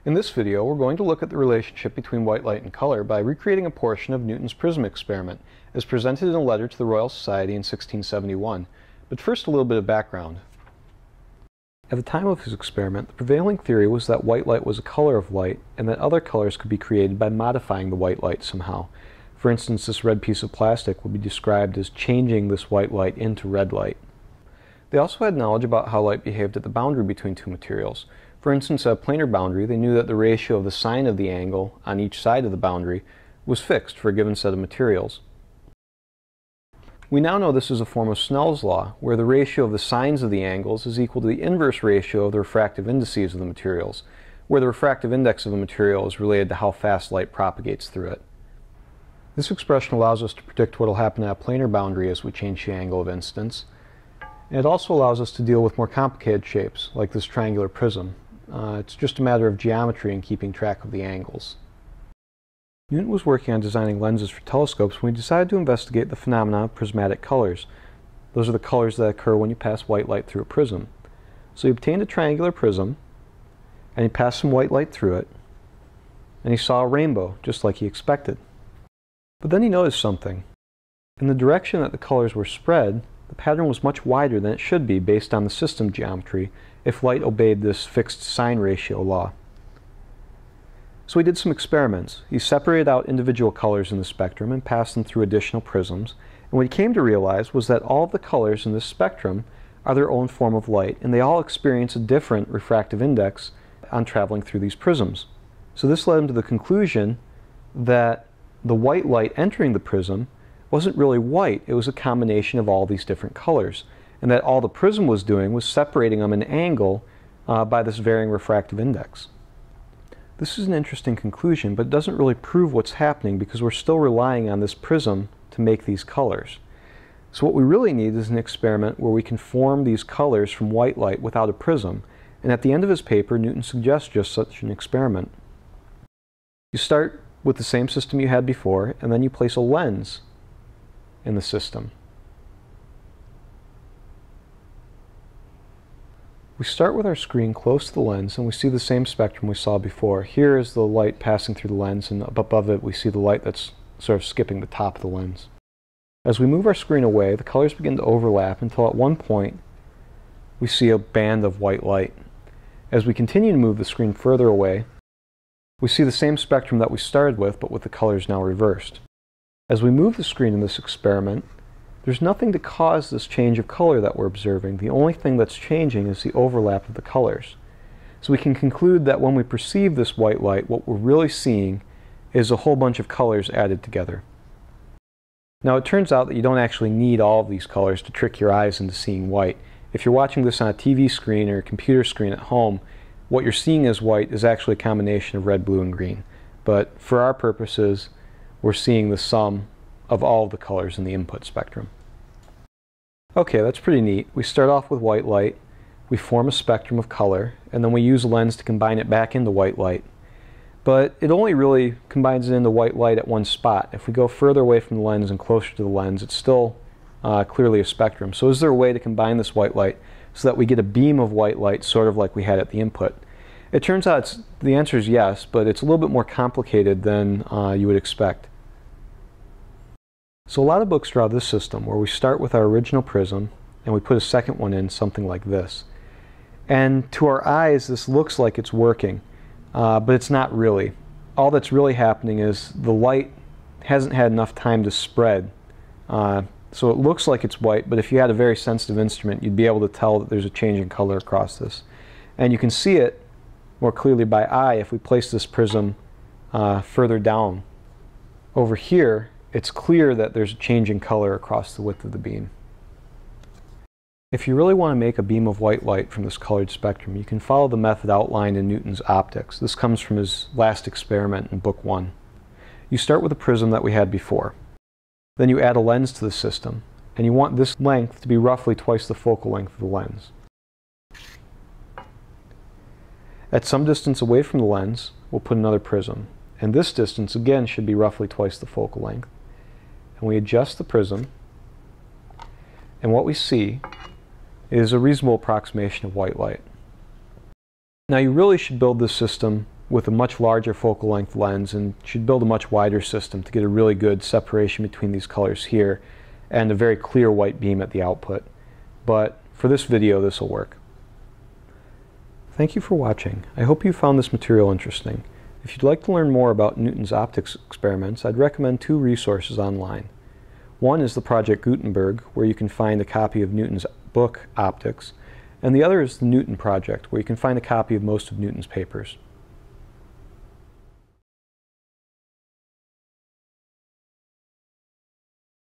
In this video, we're going to look at the relationship between white light and color by recreating a portion of Newton's Prism experiment, as presented in a letter to the Royal Society in 1671. But first, a little bit of background. At the time of his experiment, the prevailing theory was that white light was a color of light, and that other colors could be created by modifying the white light somehow. For instance, this red piece of plastic would be described as changing this white light into red light. They also had knowledge about how light behaved at the boundary between two materials. For instance, at a planar boundary, they knew that the ratio of the sine of the angle on each side of the boundary was fixed for a given set of materials. We now know this is a form of Snell's law, where the ratio of the sines of the angles is equal to the inverse ratio of the refractive indices of the materials, where the refractive index of a material is related to how fast light propagates through it. This expression allows us to predict what will happen at a planar boundary as we change the angle of incidence. And it also allows us to deal with more complicated shapes, like this triangular prism. It's just a matter of geometry and keeping track of the angles. Newton was working on designing lenses for telescopes when he decided to investigate the phenomena of prismatic colors. Those are the colors that occur when you pass white light through a prism. So he obtained a triangular prism, and he passed some white light through it, and he saw a rainbow, just like he expected. But then he noticed something. In the direction that the colors were spread, the pattern was much wider than it should be based on the system geometry if light obeyed this fixed sine ratio law. So he did some experiments. He separated out individual colors in the spectrum and passed them through additional prisms, and what he came to realize was that all of the colors in this spectrum are their own form of light, and they all experience a different refractive index on traveling through these prisms. So this led him to the conclusion that the white light entering the prism wasn't really white, it was a combination of all these different colors, and that all the prism was doing was separating them in an angle by this varying refractive index. This is an interesting conclusion, but it doesn't really prove what's happening because we're still relying on this prism to make these colors. So what we really need is an experiment where we can form these colors from white light without a prism, and at the end of his paper, Newton suggests just such an experiment. You start with the same system you had before, and then you place a lens in the system. We start with our screen close to the lens, and we see the same spectrum we saw before. Here is the light passing through the lens, and up above it we see the light that's sort of skipping the top of the lens. As we move our screen away, the colors begin to overlap until at one point we see a band of white light. As we continue to move the screen further away, we see the same spectrum that we started with, but with the colors now reversed. As we move the screen in this experiment, there's nothing to cause this change of color that we're observing. The only thing that's changing is the overlap of the colors. So we can conclude that when we perceive this white light, what we're really seeing is a whole bunch of colors added together. Now it turns out that you don't actually need all of these colors to trick your eyes into seeing white. If you're watching this on a TV screen or a computer screen at home, what you're seeing as white is actually a combination of red, blue, and green. But for our purposes, we're seeing the sum of all of the colors in the input spectrum. Okay, that's pretty neat. We start off with white light, we form a spectrum of color, and then we use a lens to combine it back into white light. But it only really combines it into white light at one spot. If we go further away from the lens and closer to the lens, it's still clearly a spectrum. So is there a way to combine this white light so that we get a beam of white light sort of like we had at the input? It turns out the answer is yes, but it's a little bit more complicated than you would expect. So a lot of books draw this system where we start with our original prism and we put a second one in, something like this. And to our eyes this looks like it's working, but it's not really. All that's really happening is the light hasn't had enough time to spread. So it looks like it's white, but if you had a very sensitive instrument you'd be able to tell that there's a change in color across this. And you can see it more clearly by eye if we place this prism further down. Over here it's clear that there's a change in color across the width of the beam. If you really want to make a beam of white light from this colored spectrum, you can follow the method outlined in Newton's Optics. This comes from his last experiment in Book 1. You start with a prism that we had before. Then you add a lens to the system, and you want this length to be roughly twice the focal length of the lens. At some distance away from the lens, we'll put another prism, and this distance again should be roughly twice the focal length. And we adjust the prism, and what we see is a reasonable approximation of white light. Now you really should build this system with a much larger focal length lens and should build a much wider system to get a really good separation between these colors here and a very clear white beam at the output. But for this video, this will work. Thank you for watching. I hope you found this material interesting. If you'd like to learn more about Newton's optics experiments, I'd recommend two resources online. One is the Project Gutenberg, where you can find a copy of Newton's book, Optics, and the other is the Newton Project, where you can find a copy of most of Newton's papers.